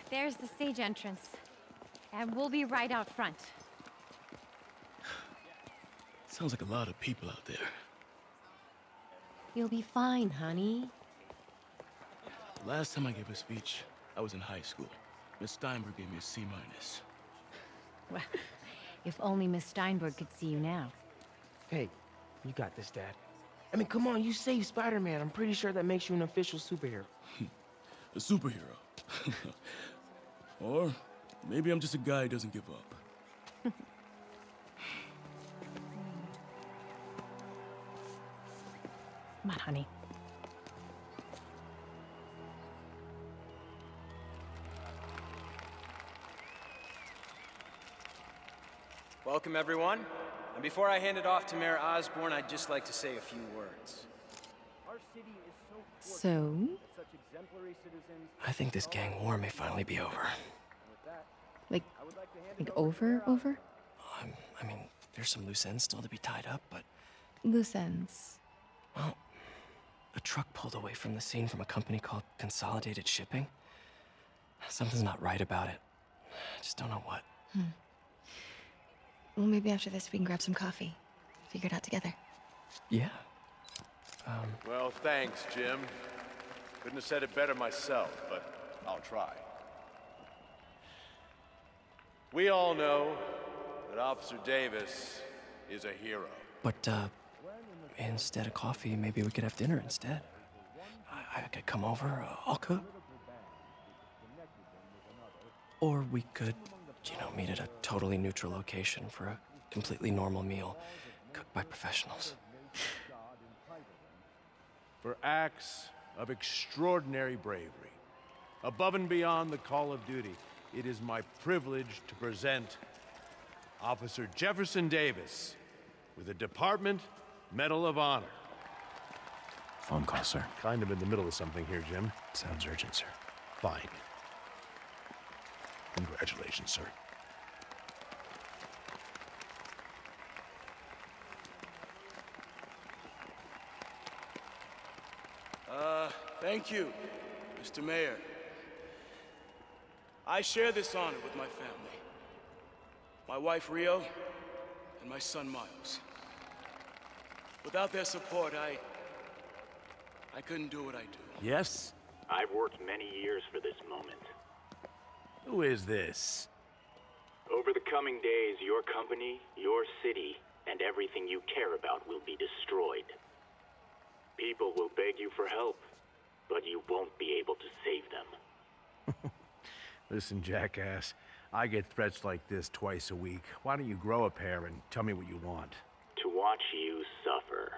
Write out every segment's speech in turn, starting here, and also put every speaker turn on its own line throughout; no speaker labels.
There's the stage entrance. And we'll be right out front.
Sounds like a lot of people out there.
You'll be fine, honey.
The last time I gave a speech, I was in high school. Miss Steinberg gave me a C-.
Well, if only Miss Steinberg could see you now.
Hey, you got this, Dad. I mean, come on, you saved Spider-Man. I'm pretty sure that makes you an official superhero.
A superhero. Or maybe I'm just a guy who doesn't give up.
Come on, honey.
Welcome, everyone. And before I hand it off to Mayor Osborn, I'd just like to say a few words.
So?
I think this gang war may finally be over.
Like over?
I mean, there's some loose ends still to be tied up, but...
Loose ends.
Well, a truck pulled away from the scene from a company called Consolidated Shipping. Something's not right about it. I just don't know what.
Well, maybe after this we can grab some coffee. Figure it out together.
Yeah.
Well, thanks, Jim. Couldn't have said it better myself, but I'll try. We all know that Officer Davis is a hero.
But, instead of coffee, maybe we could have dinner instead. I could come over, I'll cook. Or we could, meet at a totally neutral location for a completely normal meal, cooked by professionals.
For acts of extraordinary bravery, above and beyond the call of duty, it is my privilege to present Officer Jefferson Davis with the Department Medal of Honor.
Phone call, sir.
Kind of in the middle of something here, Jim.
Sounds urgent, sir.
Fine. Congratulations, sir.
Thank you, Mr. Mayor. I share this honor with my family. My wife, Rio, and my son, Miles. Without their support, I couldn't do what I do.
Yes?
I've worked many years for this moment.
Who is this?
Over the coming days, your company, your city, and everything you care about will be destroyed. People will beg you for help, but you won't be able to save them.
Listen, jackass, I get threats like this twice a week. Why don't you grow a pair and tell me what you want?
To watch you suffer.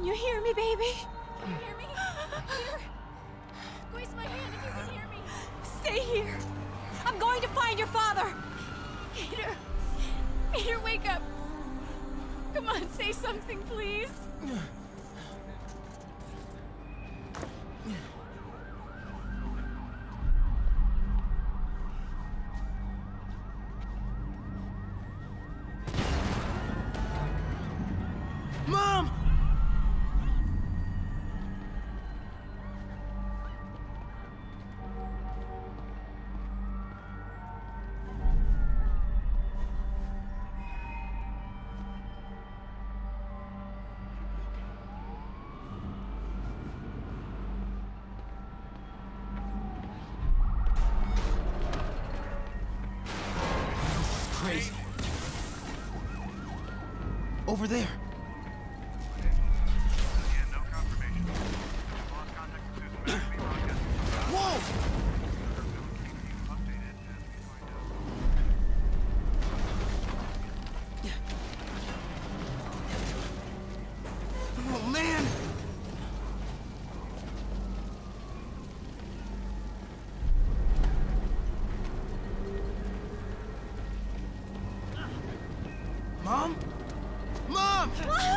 Can you hear me, baby?
Can you hear me? Peter? Squeeze my hand if you can hear me.
Stay here. I'm going to find your father.
Peter! Peter, wake up! Come on, say something, please!
Mom! Crazy. Over there. Whoa! Oh, man! Mom? Mom!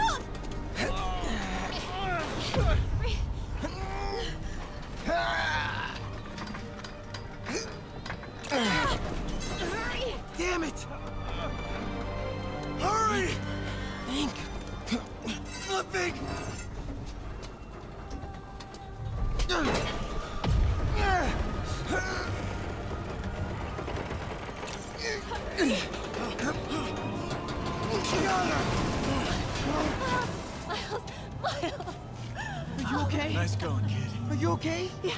Hurry!
Damn it! Hurry! Think. Flipping! Are you okay?
Nice going, kid.
Are you okay?
Yeah.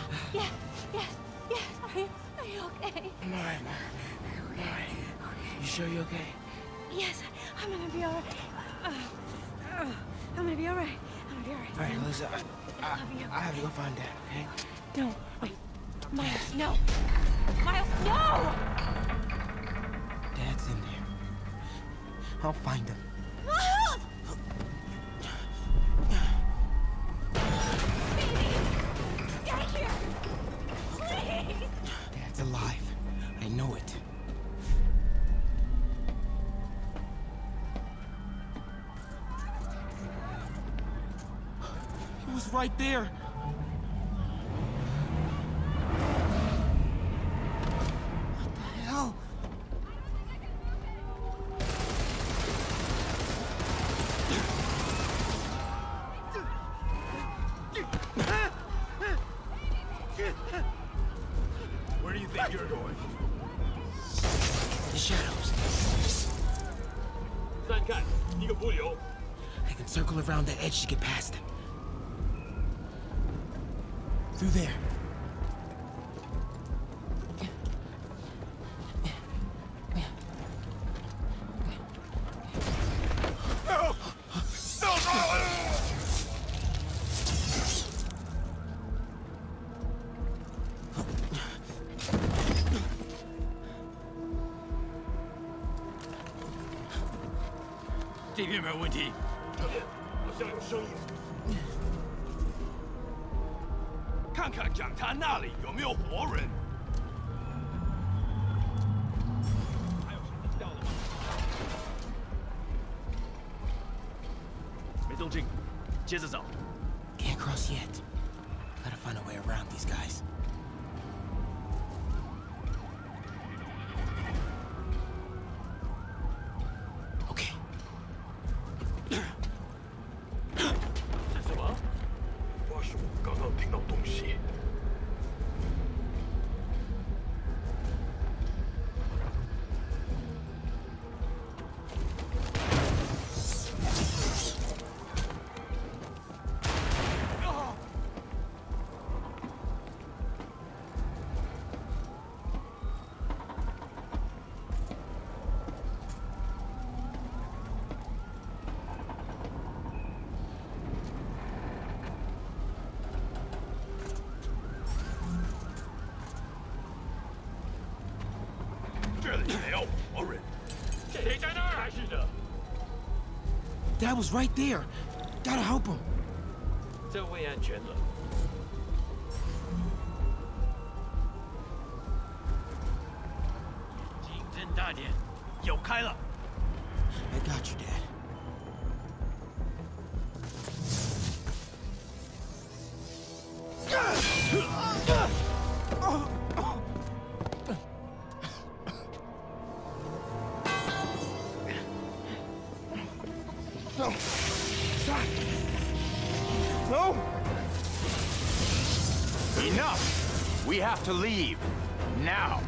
Are you okay?
I'm alright, Mom. I'm alright. You sure you're okay?
Yes, I'm gonna be alright. I'm gonna be alright. I'm gonna be alright.
Alright, listen,
I love you.
I have to go find Dad, okay?
No, wait. Miles, no! Miles, no!
Dad's in there. I'll find him.
Miles! Baby! Get here! Please!
Dad's alive. I know it. He was right there. What the hell?
Where do you think you're going?
The shadows.
再看一个不留。
I can circle around the edge to get past him. Through there.
No! No! No! 这边没有问题。这边好像有声音。看看讲坛那里有没有活人。还有谁听到了吗？没动静，接着找。
Can't cross yet. Gotta find a way around these guys. Okay.
这什么？或许我刚刚听到东西。这里没有活人，谁在那儿还是的？
Dad was right there. Gotta help him.
这位安全了。警侦大点，有开了。
I got you, Dad.
No! Stop! No!
Enough! We have to leave. Now!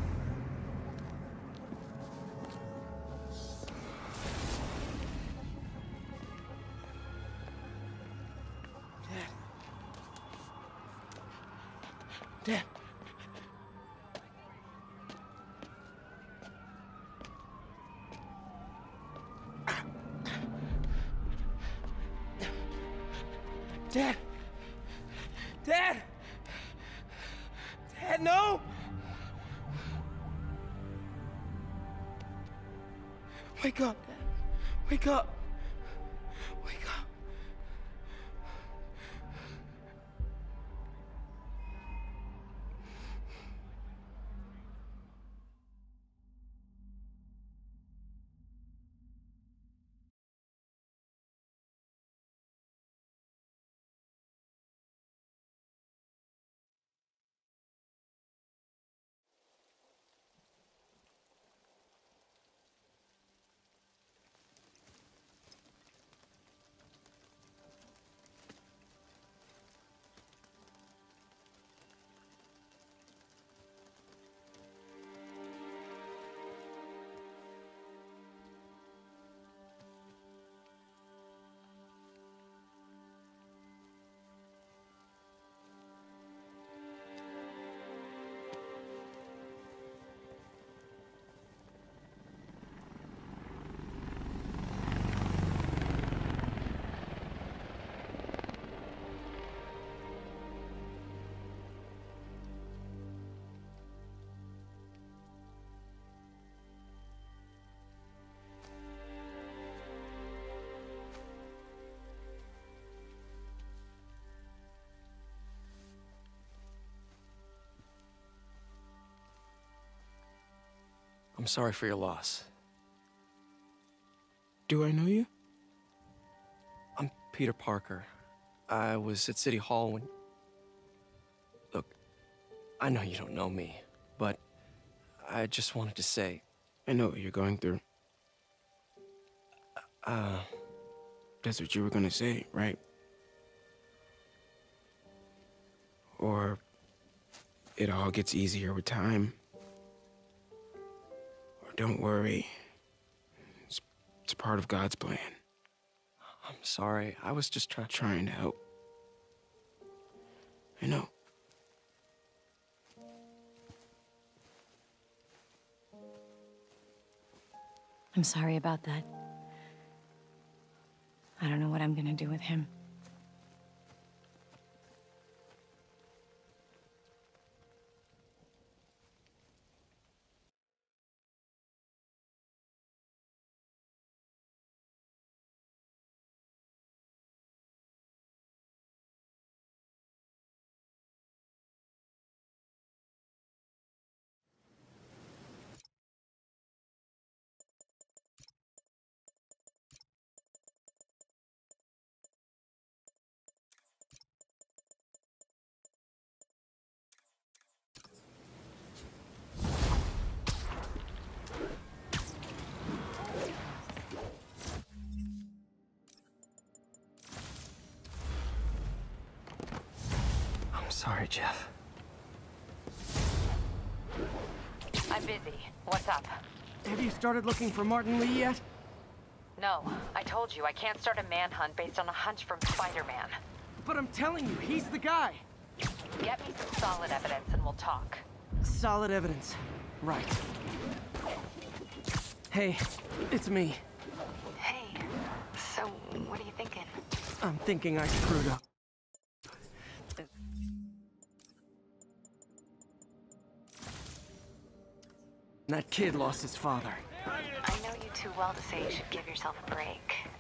Dad. Dad! Dad! Dad, no! Wake up, Dad. Wake up. Wake up.
I'm sorry for your loss.
Do I know you?
I'm Peter Parker. I was at City Hall when... Look, I know you don't know me, but I just wanted to say...
I know what you're going through. That's what you were gonna say, right? Or it all gets easier with time. Or don't worry. It's part of God's plan.
I'm sorry. I was just
trying to help. I know.
I'm sorry about that. I don't know what I'm gonna do with him.
Sorry, Jeff.
I'm busy. What's up?
Have you started looking for Martin Lee yet?
No. I told you, I can't start a manhunt based on a hunch from Spider-Man.
But I'm telling you, he's the guy.
Get me some solid evidence and we'll talk.
Solid evidence. Right. Hey, it's me.
Hey. So, what are you thinking?
I'm thinking I screwed up. That kid lost his father.
I know you too well to say you should give yourself a break.